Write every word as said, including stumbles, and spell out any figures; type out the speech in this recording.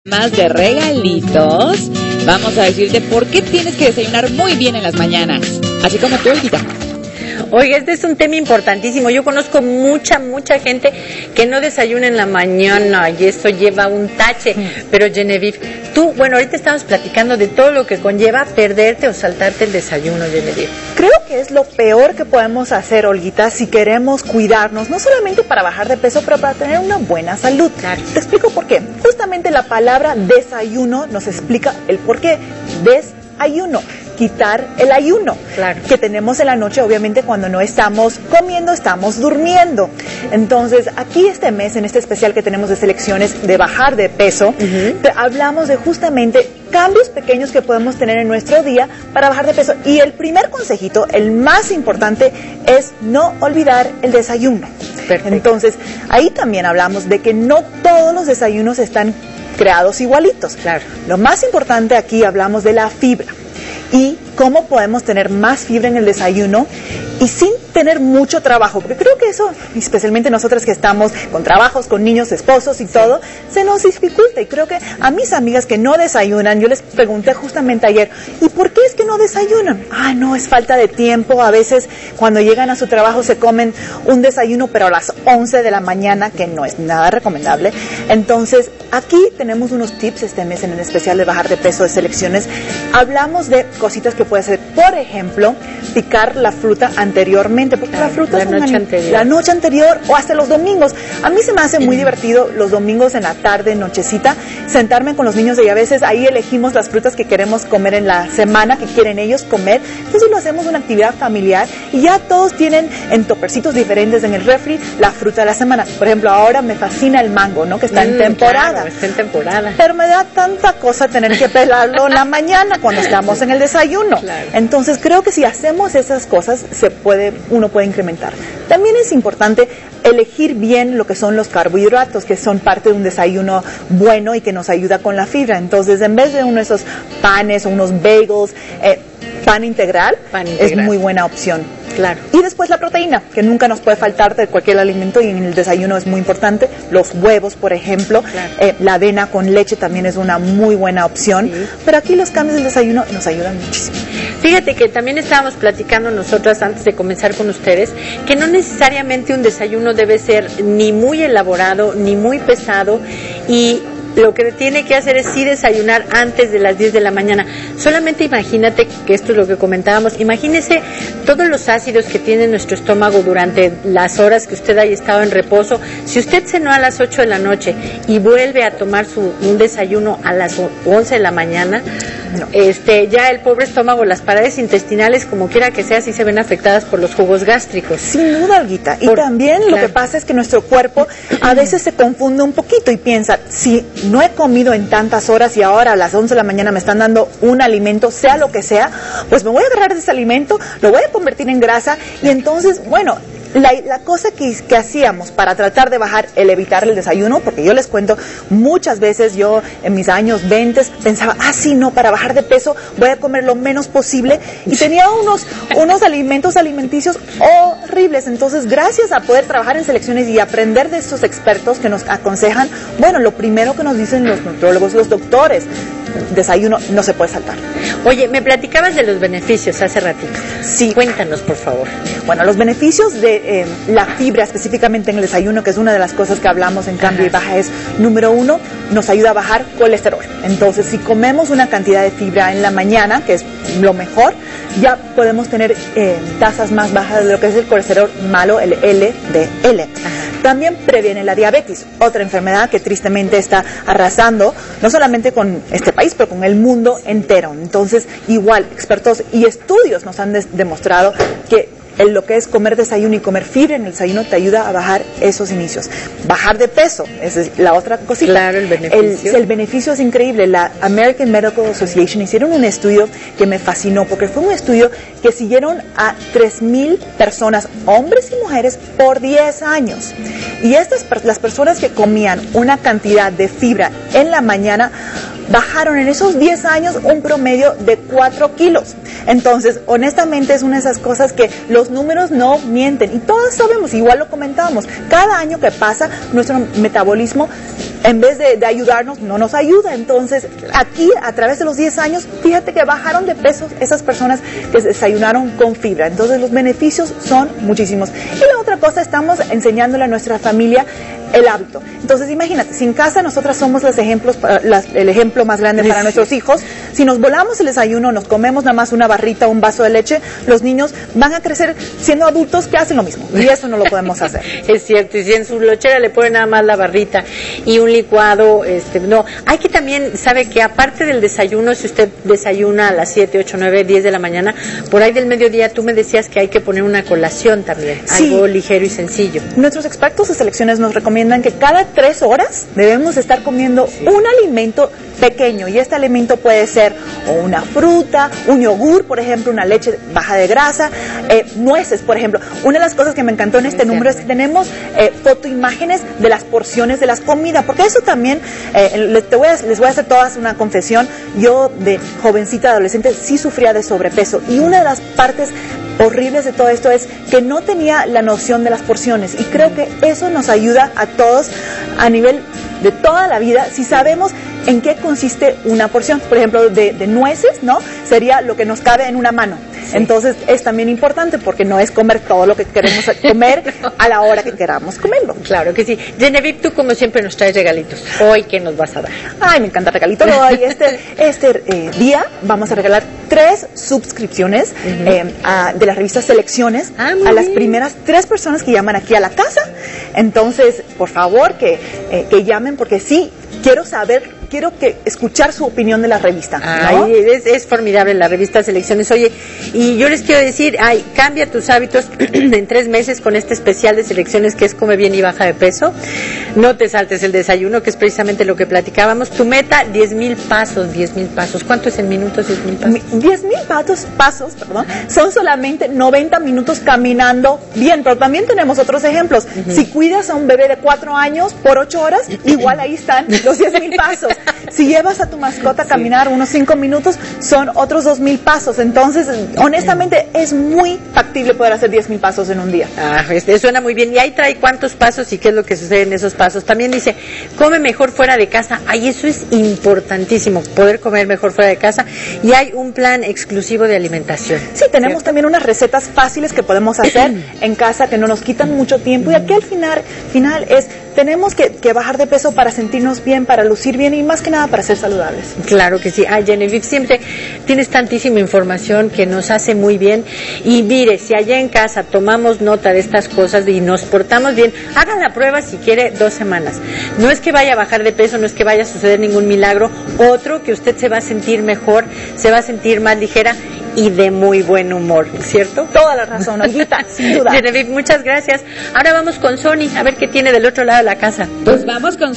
Más de regalitos, vamos a decirte por qué tienes que desayunar muy bien en las mañanas, así como tú, Olguita. Oiga, este es un tema importantísimo. Yo conozco mucha, mucha gente que no desayuna en la mañana y eso lleva un tache. Pero Genevieve, tú, bueno, ahorita estamos platicando de todo lo que conlleva perderte o saltarte el desayuno, Genevieve. Creo que es lo peor que podemos hacer, Olguita, si queremos cuidarnos, no solamente para bajar de peso, pero para tener una buena salud. Claro. Te explico por qué. Justamente la palabra desayuno nos explica el por qué. Desayuno. Quitar el ayuno claro. que tenemos en la noche, obviamente cuando no estamos comiendo, estamos durmiendo. Entonces, aquí este mes, en este especial que tenemos de selecciones de bajar de peso, uh-huh. hablamos de justamente cambios pequeños que podemos tener en nuestro día para bajar de peso. Y el primer consejito, el más importante, es no olvidar el desayuno. Perfecto. Entonces, ahí también hablamos de que no todos los desayunos están creados igualitos. Claro. Lo más importante aquí hablamos de la fibra. Y cómo podemos tener más fibra en el desayuno y sin tener mucho trabajo, porque creo que eso, especialmente nosotras que estamos con trabajos, con niños, esposos y todo, se nos dificulta. Y creo que a mis amigas que no desayunan, yo les pregunté justamente ayer, ¿y por qué es que no desayunan? Ah, no, es falta de tiempo. A veces cuando llegan a su trabajo se comen un desayuno, pero a las once de la mañana, que no es nada recomendable. Entonces, aquí tenemos unos tips este mes en el especial de bajar de peso de selecciones. Hablamos de cositas que puede hacer, por ejemplo, picar la fruta anteriormente, porque claro, la fruta la es noche una, anterior. la noche anterior o hasta los domingos. A mí se me hace muy divertido los domingos en la tarde, nochecita, sentarme con los niños y a veces ahí elegimos las frutas que queremos comer en la semana, que quieren ellos comer. Entonces lo hacemos una actividad familiar y ya todos tienen en topercitos diferentes en el refri la fruta de la semana. Por ejemplo, ahora me fascina el mango, ¿no? Que está mm, en temporada. Claro, está en temporada. Pero me da tanta cosa tener que pelarlo en la mañana cuando estamos en el desayuno. Claro. Entonces creo que si hacemos esas cosas se puede, uno puede incrementar. También es importante elegir bien lo que son los carbohidratos, que son parte de un desayuno bueno y que nos ayuda con la fibra. Entonces, en vez de uno de esos panes o unos bagels, eh, pan integral, pan integral es muy buena opción. Claro. Y después la proteína, que nunca nos puede faltar de cualquier alimento y en el desayuno es muy importante. Los huevos, por ejemplo, claro. eh, la avena con leche también es una muy buena opción. Sí. Pero aquí los cambios del desayuno nos ayudan muchísimo. Fíjate que también estábamos platicando nosotras antes de comenzar con ustedes, que no necesariamente un desayuno debe ser ni muy elaborado, ni muy pesado, y lo que tiene que hacer es sí desayunar antes de las diez de la mañana. Solamente imagínate, que esto es lo que comentábamos, imagínese todos los ácidos que tiene nuestro estómago durante las horas que usted haya estado en reposo. Si usted cenó a las ocho de la noche y vuelve a tomar su, un desayuno a las once de la mañana, no. este, ya el pobre estómago, las paredes intestinales, como quiera que sea, sí se ven afectadas por los jugos gástricos. Sin duda, Olguita. Y por, también claro. lo que pasa es que nuestro cuerpo a veces se confunde un poquito y piensa, si no he comido en tantas horas y ahora a las once de la mañana me están dando un alimento, sea lo que sea, pues me voy a agarrar de ese alimento, lo voy a convertir en grasa y entonces, bueno, La, la cosa que, que hacíamos para tratar de bajar el evitar el desayuno, porque yo les cuento, muchas veces yo en mis años veinte pensaba, ah, sí, no, para bajar de peso voy a comer lo menos posible y tenía unos, unos alimentos alimenticios horribles. Entonces, gracias a poder trabajar en selecciones y aprender de estos expertos que nos aconsejan, bueno, lo primero que nos dicen los nutriólogos, los doctores, desayuno no se puede saltar. Oye, me platicabas de los beneficios hace ratito. Sí. Cuéntanos, por favor. Bueno, los beneficios de eh, la fibra, específicamente en el desayuno, que es una de las cosas que hablamos en Cambio Ajá. y Baja, es, número uno, nos ayuda a bajar colesterol. Entonces, si comemos una cantidad de fibra en la mañana, que es lo mejor, ya podemos tener eh, tasas más bajas de lo que es el colesterol malo, el L D L. Ajá. También previene la diabetes, otra enfermedad que tristemente está arrasando, no solamente con este país, pero con el mundo entero. Entonces, igual, expertos y estudios nos han demostrado que en lo que es comer desayuno y comer fibra en el desayuno te ayuda a bajar esos inicios. Bajar de peso, esa es la otra cosita. Claro, el beneficio. El, el beneficio es increíble. La American Medical Association hicieron un estudio que me fascinó, porque fue un estudio que siguieron a tres mil personas, hombres y mujeres, por diez años. Y estas, las personas que comían una cantidad de fibra en la mañana, bajaron en esos diez años un promedio de cuatro kilos. Entonces, honestamente, es una de esas cosas que los números no mienten. Y todos sabemos, igual lo comentábamos, cada año que pasa, nuestro metabolismo en vez de, de ayudarnos, no nos ayuda. Entonces, aquí, a través de los diez años, fíjate que bajaron de peso esas personas que desayunaron con fibra. Entonces, los beneficios son muchísimos. Y la otra cosa, estamos enseñándole a nuestra familia el hábito. Entonces, imagínate, si en casa nosotras somos los ejemplos, las, el ejemplo más grande para nuestros hijos, si nos volamos el desayuno, nos comemos nada más una barrita, un vaso de leche, los niños van a crecer siendo adultos que hacen lo mismo. Y eso no lo podemos hacer. Es cierto, y si en su lonchera le ponen nada más la barrita y un licuado, este, no. Hay que también, sabe que aparte del desayuno, si usted desayuna a las siete, ocho, nueve, diez de la mañana, por ahí del mediodía tú me decías que hay que poner una colación también, sí, algo ligero y sencillo. Nuestros expertos de selecciones nos recomiendan que cada tres horas debemos estar comiendo sí. un alimento pequeño, y este alimento puede ser o una fruta, un yogur, por ejemplo, una leche baja de grasa, eh, nueces, por ejemplo. Una de las cosas que me encantó en este número es que tenemos eh, fotoimágenes de las porciones de las comidas, porque eso también, eh, les, te voy a, les voy a hacer todas una confesión. Yo de jovencita, adolescente, sí sufría de sobrepeso, y una de las partes horribles de todo esto es que no tenía la noción de las porciones, y creo que eso nos ayuda a todos a nivel de toda la vida, si sabemos en qué consiste una porción. Por ejemplo, de, de nueces, ¿no? Sería lo que nos cabe en una mano. Sí. Entonces, es también importante porque no es comer todo lo que queremos comer a la hora que queramos comerlo. Claro que sí. Genevieve, tú como siempre nos traes regalitos. Hoy, ¿qué nos vas a dar? Ay, me encanta regalitos. Hoy, este, este eh, día, vamos a regalar tres suscripciones uh-huh. eh, a, de la revista Selecciones ah, a las bien. primeras tres personas que llaman aquí a la casa. Entonces, por favor, que, eh, que llamen, porque sí, quiero saber, quiero que escuchar su opinión de la revista, ¿no? Ay, es, es formidable la revista Selecciones. Oye, y yo les quiero decir, ay, cambia tus hábitos en tres meses con este especial de Selecciones que es Come Bien y Baja de Peso. No te saltes el desayuno, que es precisamente lo que platicábamos. Tu meta, diez mil pasos, diez mil pasos. ¿Cuánto es en minutos diez mil pasos? diez mil pasos, pasos, perdón, son solamente noventa minutos caminando bien, pero también tenemos otros ejemplos. Uh-huh. Si cuidas a un bebé de cuatro años por ocho horas, igual ahí están los diez mil pasos. Si llevas a tu mascota a caminar sí. unos cinco minutos, son otros dos mil pasos. Entonces, honestamente, es muy factible poder hacer diez mil pasos en un día. Ah, este, suena muy bien. Y ahí trae cuántos pasos y qué es lo que sucede en esos pasos. También dice, come mejor fuera de casa. Ay, eso es importantísimo, poder comer mejor fuera de casa. Y hay un plan exclusivo de alimentación. Sí, tenemos ¿cierto? También unas recetas fáciles que podemos hacer en casa que no nos quitan mucho tiempo. Y aquí al final, final es, tenemos que, que bajar de peso para sentirnos bien, para lucir bien y más que nada para ser saludables. Claro que sí. Ay, Genevieve, siempre tienes tantísima información que nos hace muy bien. Y mire, si allá en casa tomamos nota de estas cosas y nos portamos bien, hagan la prueba si quiere dos semanas. No es que vaya a bajar de peso, no es que vaya a suceder ningún milagro. Otro, que usted se va a sentir mejor, se va a sentir más ligera y de muy buen humor, ¿cierto? Toda la razón, Olguita, sin duda. Genevieve, muchas gracias. Ahora vamos con Sony, a ver qué tiene del otro lado de la casa. Pues vamos con